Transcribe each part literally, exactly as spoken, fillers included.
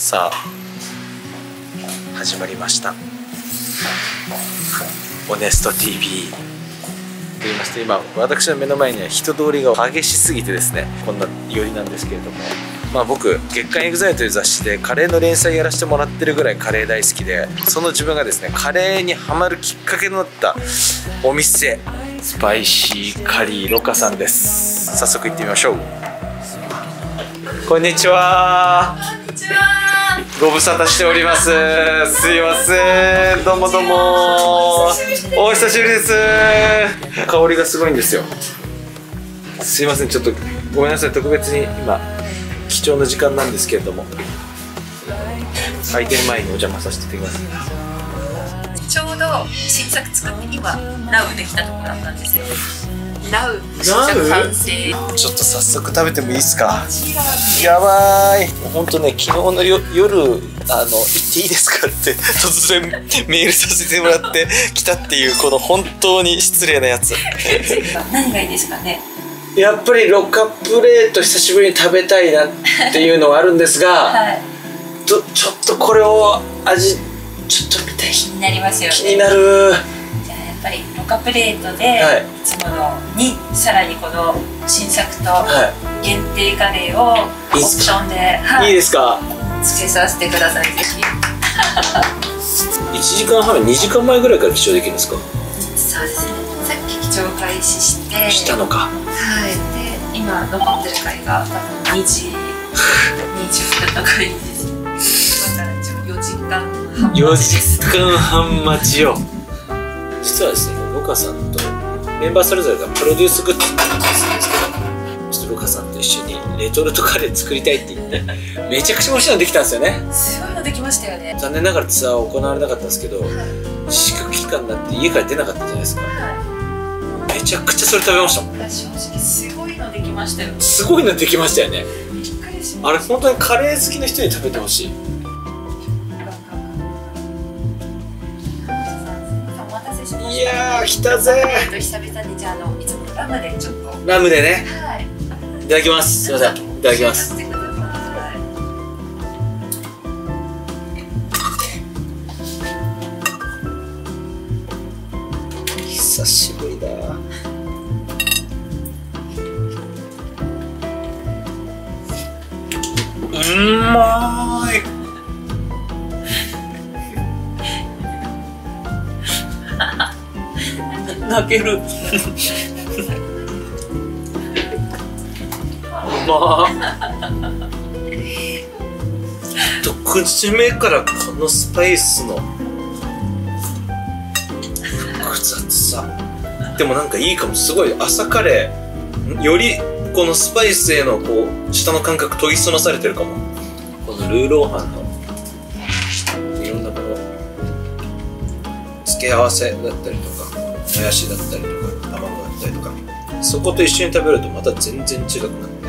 さあ始まりましたオネスト ティービー と言いまして今私の目の前には人通りが激しすぎてですねこんな寄りなんですけれども、まあ僕月刊エグザイルという雑誌でカレーの連載やらせてもらってるぐらいカレー大好きで、その自分がですねカレーにハマるきっかけとなったお店スパイシーカリーロカさんです。早速行ってみましょう。こんにちは。 こんにちは。 ご無沙汰しております。すいません。どうもどうも。お久しぶりです。香りがすごいんですよ。すいません。ちょっとごめんなさい。特別に今貴重な時間なんですけれども、開店前にお邪魔させていただきます。 ちょうど新作作って今ナウできたところだったんですよ。ナウ新作完成。 ちょっと早速食べてもいいですか。やばい。本当ね、昨日のよ夜あの行っていいですかって突然メールさせてもらって来たっていうこの本当に失礼なやつ。 何がいいですかね。 やっぱりロカプレート久しぶりに食べたいなっていうのはあるんですが、はい、ちょちょっとこれを味ちょっと見たい。 気になりますよね。 気になる。 じゃあやっぱりロカプレートで、はい、いつものにさらにこの新作と限定カレーをオプションで、はい、 いいですか。 つけさせてくださいぜひ。 いちじかんはんにじかんまえぐらいから記帳できるんですか。 そうですね。さっき記帳開始してしたのか。 はい。で今残ってる回が多分にじにじゅっぷんの回です。今からよじかんはんよじかんはん待ちよ。実はですね、ロカさんとメンバーそれぞれがプロデュースグッズって感じするんですけど、ちょっとロカさんと一緒にレトルトカレー作りたいって言ってめちゃくちゃ面白いのできたんですよね。 すごいのできましたよね。 残念ながらツアーは行われなかったんですけど、はい、自粛期間になって家から出なかったじゃないですか、はい、めちゃくちゃそれ食べましたもん。 正直すごいのできましたよ。 すごいのできましたよね。 びっくりしました。 あれ本当にカレー好きな人に食べてほしい。いやー来たぜー。 久々にじゃあのいつもラムでちょっとラムでね、 はい、 いただきます。すいません、いただきます。久しぶりだ。うまーい。泣ける。うまー。と口目からこのスパイスの複雑さ。でもなんかいいかも。すごい朝カレーよりこのスパイスへのこう舌の感覚研ぎ澄まされてるかも。このルーローハンのいろんなこの付け合わせだったりとかもやしだったりとか卵だったりとか、そこと一緒に食べるとまた全然違くなって、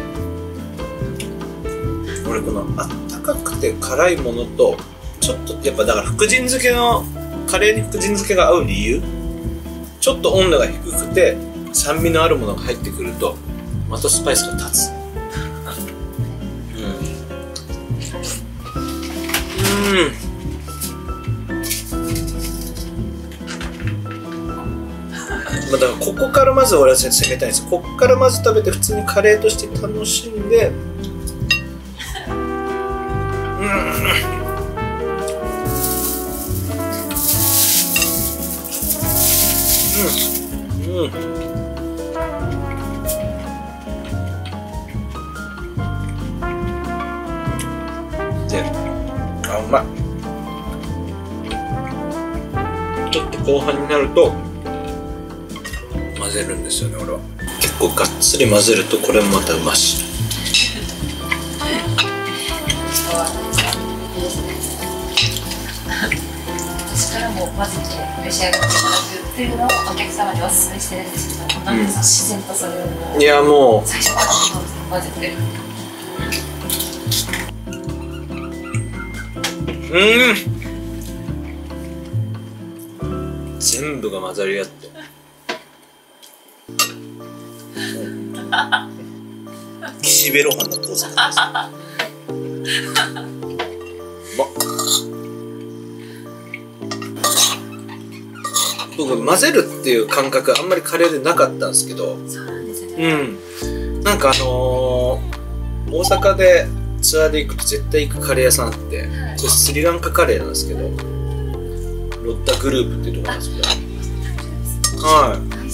俺このあったかくて辛いものとちょっとやっぱだから福神漬けのカレーに福神漬けが合う理由、ちょっと温度が低くて酸味のあるものが入ってくるとまたスパイスが立つ。うんうん。まあだからここからまず俺は攻めたいんですよ。ここからまず食べて普通にカレーとして楽しんで、うんうんうん。で、あ、うまい。ちょっと後半になると混ぜるんですよね。俺は結構がっつり混ぜるとこれもまたうまし。 私からも混ぜて召し上がっていただくっていうのをお客様におすすめしてるんですけど、なんか自然とそれをもういやもう最初から混ぜてる。 うん、全部が混ざり合って岸辺露伴の父さんです。 僕混ぜるっていう感覚あんまりカレーでなかったんですけど、 そうなんですね。 うん、なんかあのー、大阪でツアーで行くと絶対行くカレー屋さんあって、はい、それスリランカカレーなんですけど、ロッタグループっていうところなんですけど、はい、 大好きです。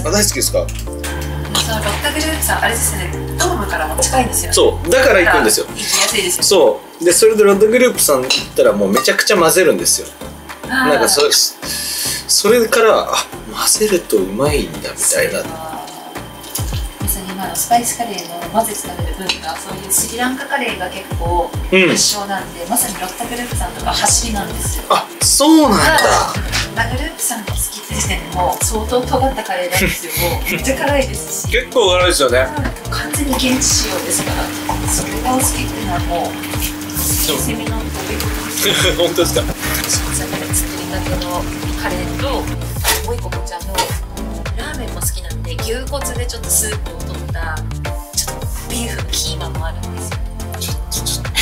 あ、大好きですか。 そのロッタグループさんあれですね、ドームからも近いんですよ。 そうだから行くんですよ。 行きやすいですよ。 そうで、それでロッタグループさん行ったらもうめちゃくちゃ混ぜるんですよ。なんかそそれからあ、混ぜるとうまいんだみたいな。 まさに今のスパイスカレーの混ぜて食べる文化、そういうスリランカカレーが結構発祥なんで、うん、まさにロッタグループさんとか走りなんですよ。 あ、そうなんだ。 ロッタグループさんが好きって時点でも相当尖ったカレーなんですよ。めっちゃ辛いですし。結構辛いですよね。 完全に現地仕様ですから、それがお好きっていうのはもうセミの飛び込み。 本当ですか。 作りたてのカレーと、もう一個こちらのラーメンも好きなんで、牛骨でちょっとスープを取ったちょっとビーフのキーマもあるんですよ。 ちょっとちょっと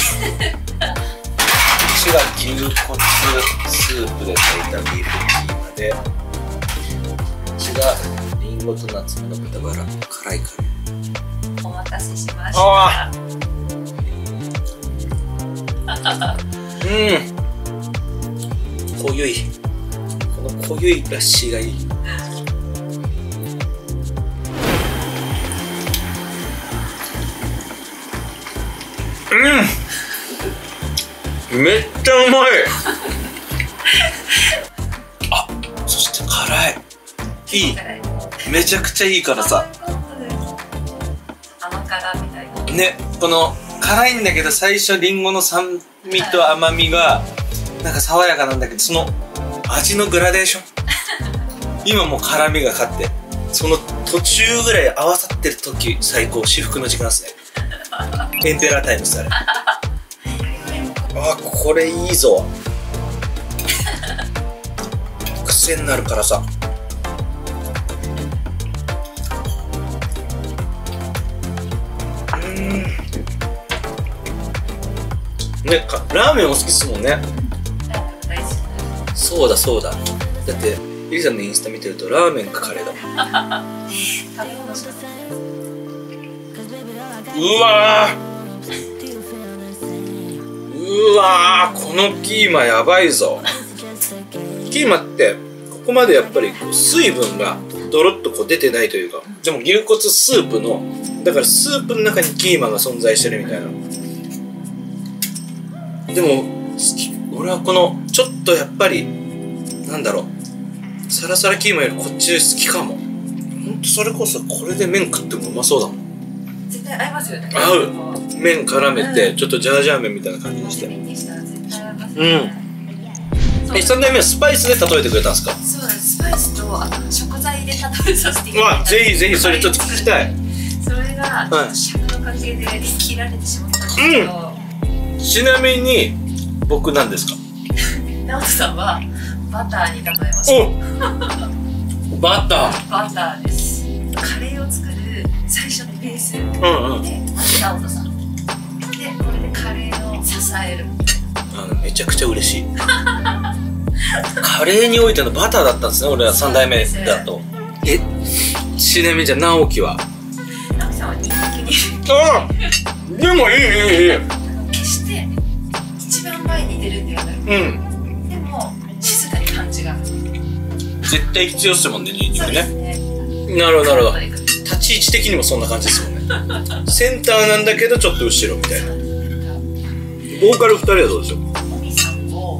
私が牛骨スープで炊いたビーフのキーマで、私がリンゴとナツメの豚バラ辛いカレー。お待たせしました。 うん、濃ゆい、この濃ゆいラッシーがいい。うん、めっちゃうまい。あ、そして辛い、いい、めちゃくちゃいい辛さ。 甘辛みたいなね、この辛いんだけど最初リンゴの酸味と甘みがなんか爽やかなんだけど、その味のグラデーション今もう辛みが勝って、その途中ぐらい合わさってる時最高、至福の時間ですね。エンペラータイムですあれ。あ、これいいぞ。癖になる辛さ。ね、ラーメンお好きですもんね。そうだそうだ。だってゆりさんのインスタ見てるとラーメンかカレーだもん。うわー、うわー、このキーマやばいぞ。キーマってここまでやっぱりこう水分がドロッとこう出てないというか、でも牛骨スープのだからスープの中にキーマが存在してるみたいな。でも俺はこのちょっとやっぱりなんだろう、サラサラキーマよりこっち好きかも。ほんとそれこそこれで麺食ってもうまそうだもん。 絶対合いますよね。 合う。麺絡めて、うん、ちょっとジャージャー麺みたいな感じにして。うん。え、さんだいめはスパイスで例えてくれたんですか。 そうなんです。スパイスとあと食材で例えさせていただいた。 ぜひぜひそれちょっと聞きたい。 それがちょっと尺の関係で切られてしまったんですけど、 うん、ちなみに僕なんですか。 直人さんはバターに例えました。 バター。 バターです。カレーを作る最初のベース、うんうん、でまず直人さんで、これでカレーを支える。 あのめちゃくちゃ嬉しい。カレーにおいてのバターだったんですね、俺はさんだいめだと。え、ちなみにじゃあ直樹は。 直樹さんはにひきに。 ああ、でもいいいいいい。 決して一番前に出るんではなく、うん、でも静かに感じが絶対必要っすもんね、ニンニクね。なるほどなるほど。立ち位置的にもそんな感じですもんね。センターなんだけどちょっと後ろみたいな。ボーカルふたりはどうでしょう。 もみさんを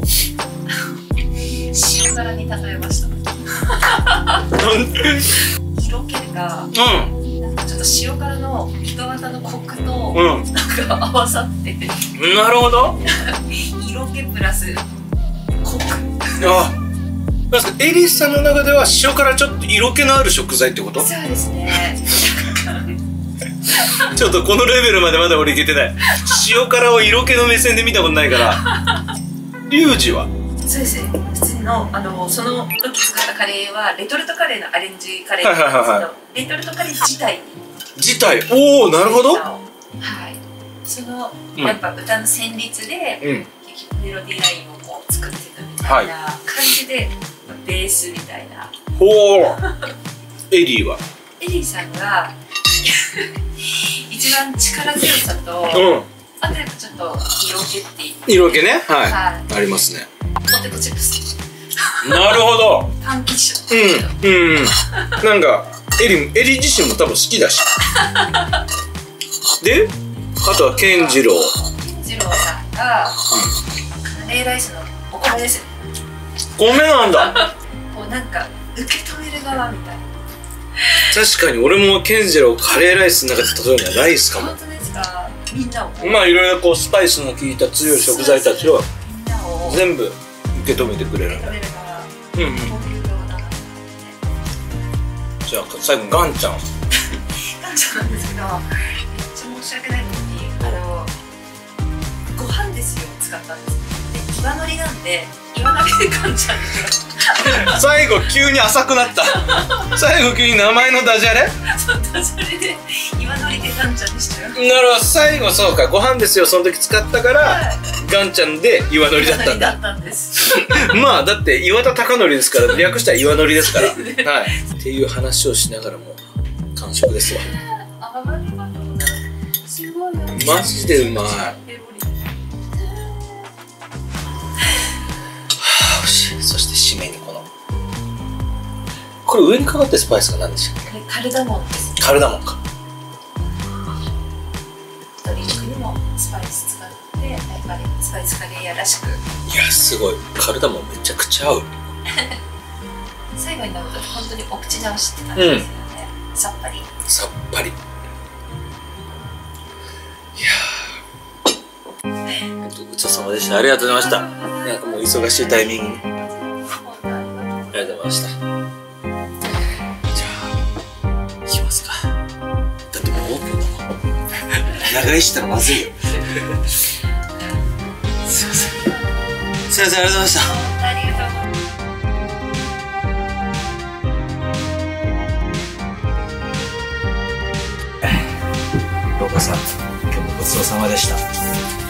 塩辛に例えました。色気が、うん、なんかちょっと塩辛の人型のコクと、うん、なんか合わさってて。 なるほど。 色気プラスコク。 あ、なんですか、エリスさんの中では塩辛ちょっと色気のある食材ってこと？ そうですね。 ちょっとこのレベルまでまだ俺いけてない。塩辛を色気の目線で見たことないから。リュウジは？ そうですね。普通のあのその時作ったカレーはレトルトカレーのアレンジカレーなんですけど、レトルトカレー自体自体、おお、なるほど。 はい。そのやっぱ歌の旋律で、うん、メロディーラインをこう作ってたみたいな感じで、 ベースみたいな。 ほう。エリーはエリーさんが一番力強さと、 うん、 あとやっぱちょっと色気っていう色気ね、はい、 はい、 ありますね。 ポテトチップス。 なるほど。 パンキッシュ。 うんうんうん。なんかエリエリ自身も多分好きだし。で、あとは健次郎。 健次郎さんが、カレーライスのお米ですよね。 米なんだ。 こうなんか受け止める側みたいな。 確かに俺も健次郎カレーライスの中で例えるのはライスかも。 本当ですか。みんなをまあいろいろこうスパイスの効いた強い食材たちを全部受け止めてくれるんだ。うんうん。じゃあ最後ガンちゃん。 ガンちゃんなんですけど、めっちゃ申し訳ないのに、あのご飯ですよを使ったんです。で、岩のりなんで岩のりでガンちゃんですよ。 最後急に浅くなった。最後急に名前のダジャレ。 そうダジャレで岩のりでガンちゃんでしたよ。 なるほど、最後そうか、ご飯ですよその時使ったから、はい、ガンちゃんで岩のりだったんだ。 だったんです。 まあだって岩田貴則ですから略したら岩のりですから。はい。っていう話をしながらも完食ですわ。 ありがとうございます。すごい。 マジでうまい。そして締めにこのこれ上にかかってるスパイスが何でしたっけ？ カルダモンです。 カルダモンか。 鶏肉にもスパイス使ってやっぱりスパイスカレー屋らしく。 いやすごい、カルダモンめちゃくちゃ合う。 最後に飲むと本当にお口直しって感じですよね、うん、さっぱりさっぱり。いやー本当ごちそうさまでした。ありがとうございました。なんかもう忙しいタイミングにありがとうございました。じゃあ行きますか。だってもうオープンだもん。長居したらまずいよ。すいませんすいません、ありがとうございました。 ありがとうございます。 ローカさん、今日もごちそうさまでした。